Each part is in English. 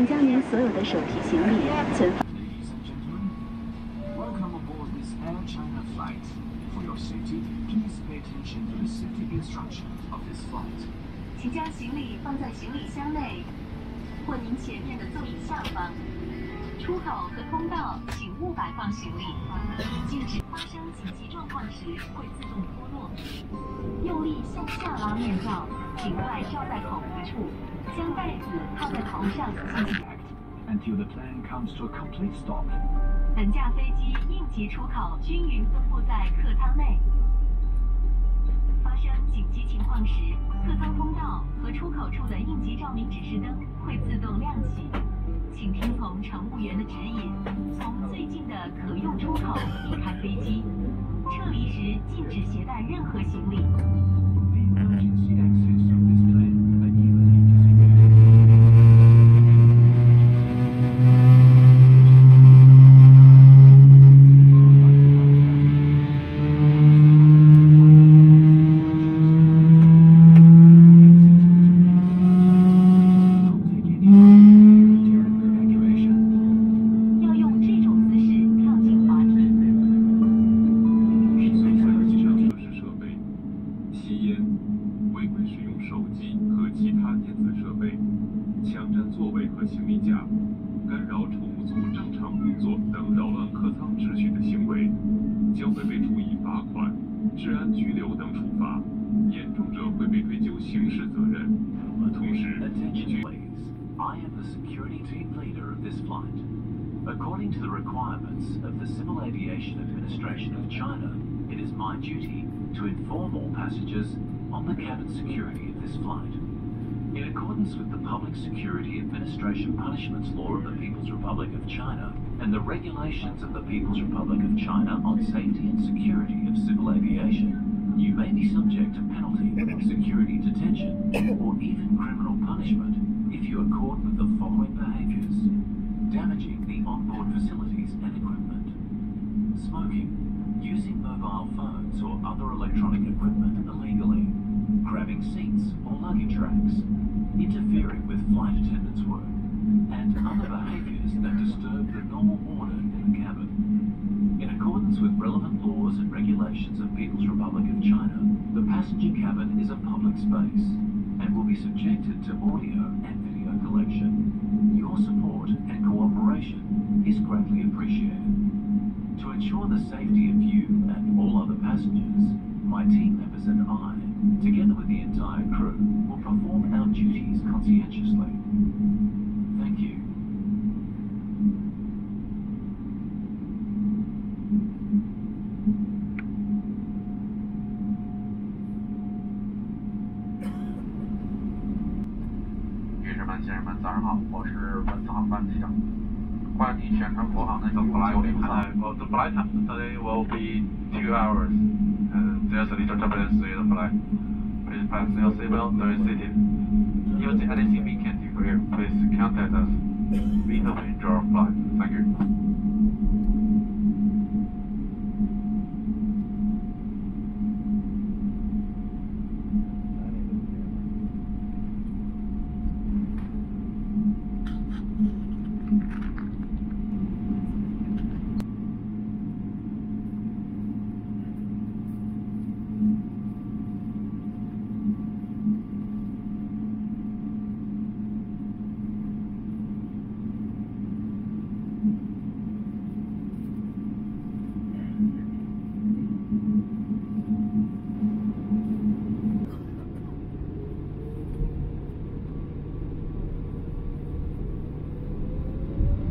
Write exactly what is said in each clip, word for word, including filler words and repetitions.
请将您所有的手提行李存放。 Welcome aboard this Air China flight. For your safety, please pay attention to the safety instruction of this flight. 请将行李放在行李箱内，或您前面的座椅下方。出口和通道请勿摆放行李。禁止发生紧急状况时会自动脱落。用力向下拉面罩，尽快罩在口鼻处，将袋子套在头上进行。 Until the plane comes to a complete stop. 本架飞机应急出口均匀分布在客舱内。发生紧急情况时，客舱通道和出口处的应急照明指示灯会自动亮起。请听从乘务员的指引，从最近的可用出口离开飞机。撤离时禁止携带任何行李。 Emergency exits of this plane are evenly distributed. 要用这种姿势靠近滑梯。 吸烟、违规使用手机和其他电子设备、抢占座位和行李架、干扰乘务组正常工作等扰乱客舱秩序的行为，将会被处以罚款、治安拘留等处罚，严重者会被追究刑事责任。同时，依据 I am the security team leader of this flight. According to the requirements of the Civil Aviation Administration of China, it is my duty to inform all passengers on the cabin security of this flight. In accordance with the Public Security Administration Punishments Law of the People's Republic of China and the regulations of the People's Republic of China on safety and security of civil aviation, you may be subject to penalty, security detention, or even criminal punishment if you are caught with the following behaviors: damaging the onboard facilities and equipment, smoking, using mobile phones or other electronic equipment illegally, grabbing seats or luggage racks, interfering with flight attendants' work, and other behaviors that disturb the normal order in the cabin. In accordance with relevant laws and regulations of People's Republic of China, the passenger cabin is a public space and will be subjected to audio and video collection. Your support and cooperation is greatly appreciated. To ensure the safety of you and all other passengers, my team members and I, together with the entire crew, will perform our duties conscientiously. Thank you. 女士们、先生们，早上好，我是本次航班机长。欢迎你全程服航的九零号。 Well, the flight time today will be two hours. And there's a little turbulence in the flight. Please fasten your seatbelt during seating. If there's anything we can do for you, please contact us. We hope you enjoy our flight. Thank you. 请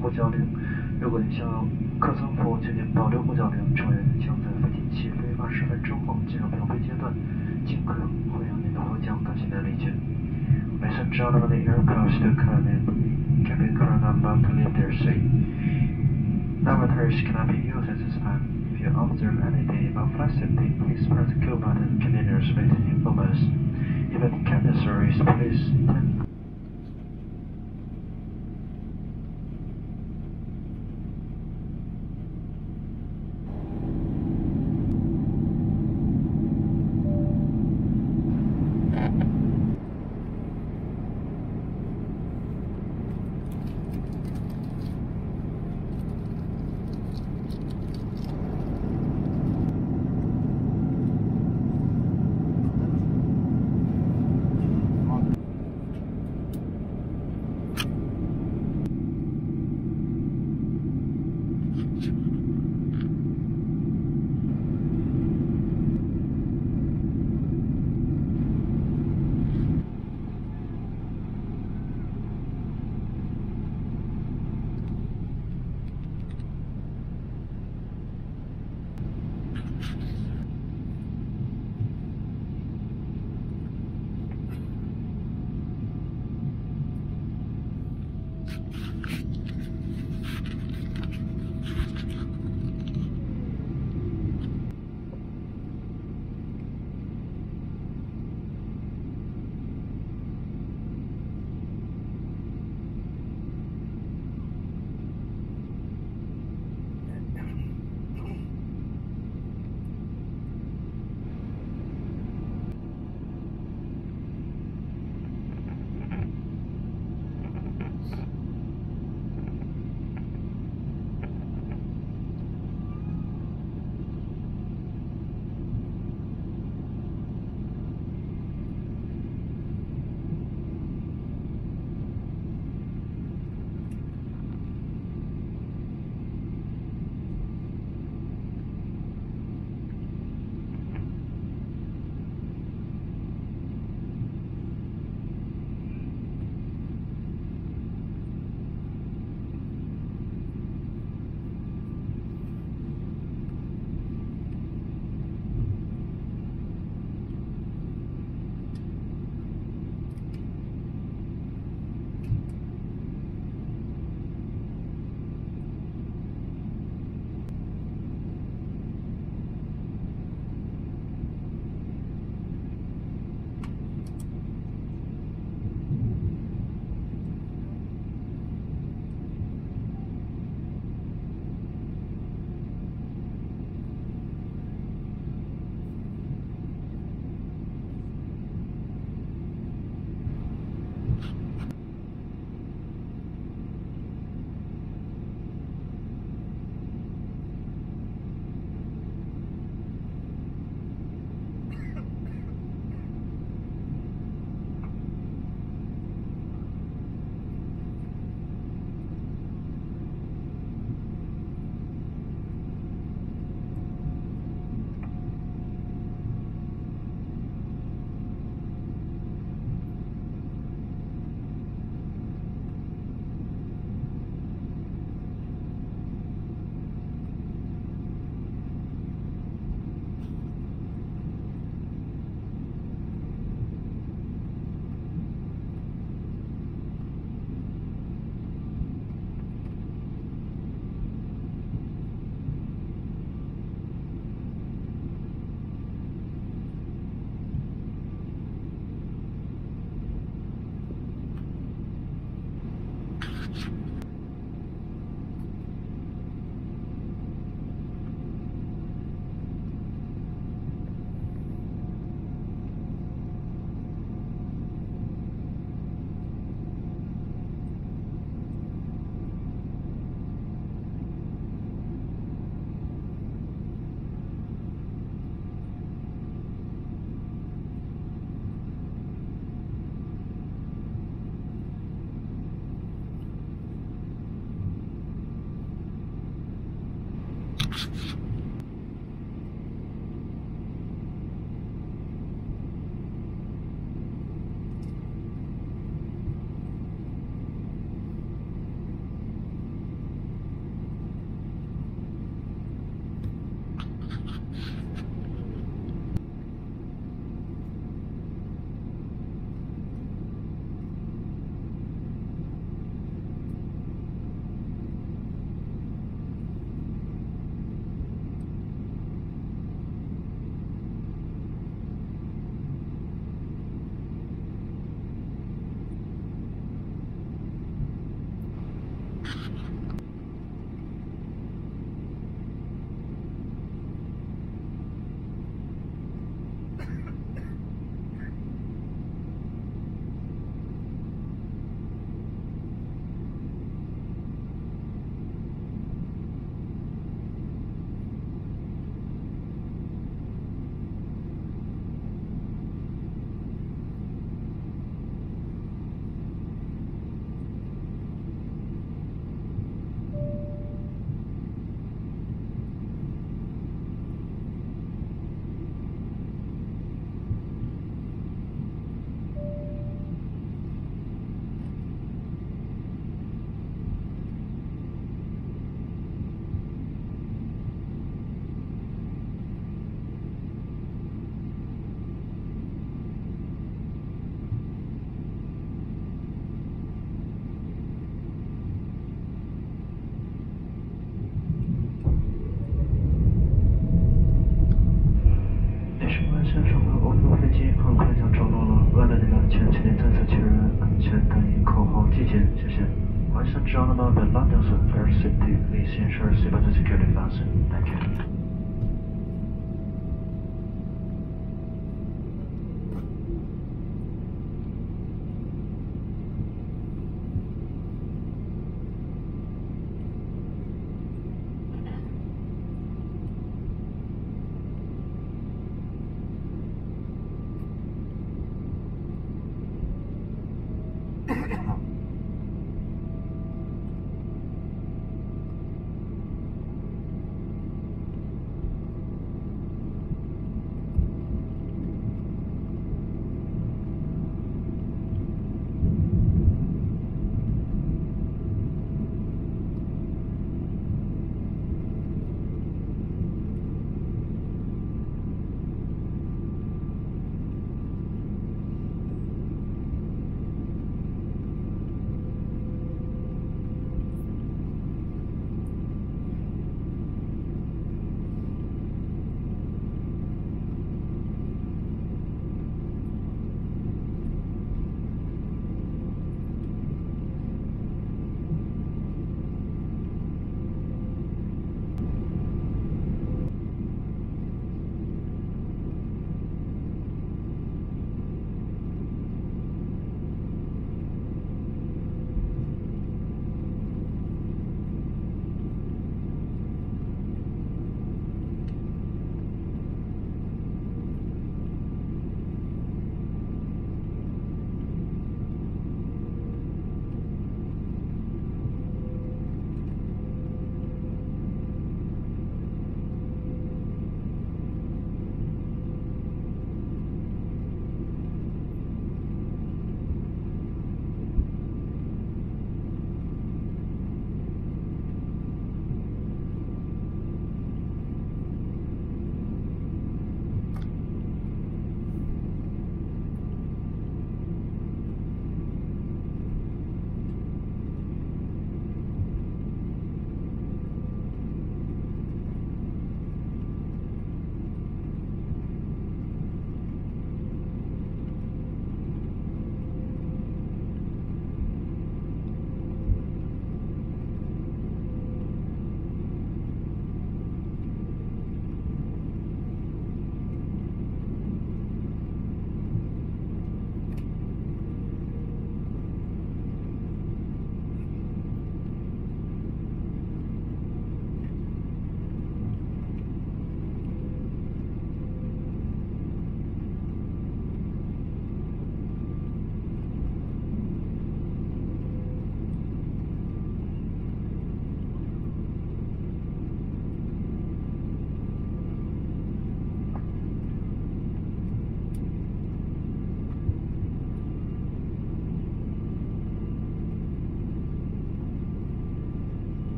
呼叫令。如果您向客舱服务前进保留呼叫令，乘务员将在飞机起飞二十分钟后进入平飞阶段，尽可会让您的呼叫，感谢您的理解。Ladies and gentlemen, the aircraft still cabin cabin crew are about to leave their seat. Lavatories cannot be used at this time. If you observe anything about flight safety, please press the Q button. Containers with inform us. Even cabin service, please attend. Gentlemen, the London Air Safety, please ensure seatbelt securely fastened. Thank you.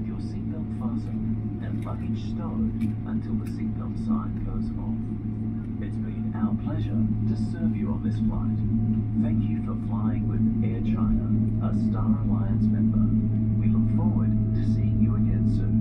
luggage stowed until the seatbelt sign goes off. It's been our pleasure to serve you on this flight. Thank you for flying with Air China, a Star Alliance member. We look forward to seeing you again soon.